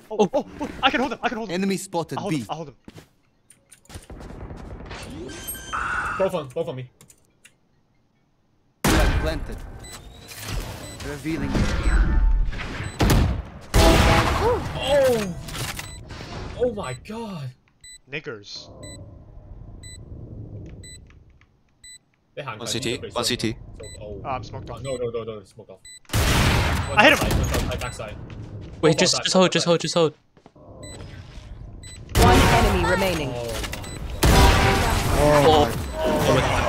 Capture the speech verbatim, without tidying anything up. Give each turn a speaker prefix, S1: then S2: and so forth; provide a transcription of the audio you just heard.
S1: Oh, oh, oh, I can hold him. I can hold him.
S2: Enemy spotted
S1: I'll hold
S2: B.
S1: him. I'll hold him.
S3: Both on, both on me.
S2: Planted. Revealing.
S3: Oh! Oh my god!
S1: Niggers.
S3: They hang
S4: One
S3: tight.
S4: C T,
S3: Okay,
S4: one
S3: so-
S4: C T.
S3: so- oh.
S1: Oh, I'm smoked
S3: Oh,
S1: off.
S3: no, no, no, no, smoked off. One
S1: I hit him.
S3: side, one side, backside.
S4: Wait,
S3: Both
S4: just
S3: outside,
S4: just
S3: both
S4: hold, just
S3: outside.
S4: hold, just hold.
S5: One enemy remaining.
S3: Oh,
S4: Oh.
S3: oh,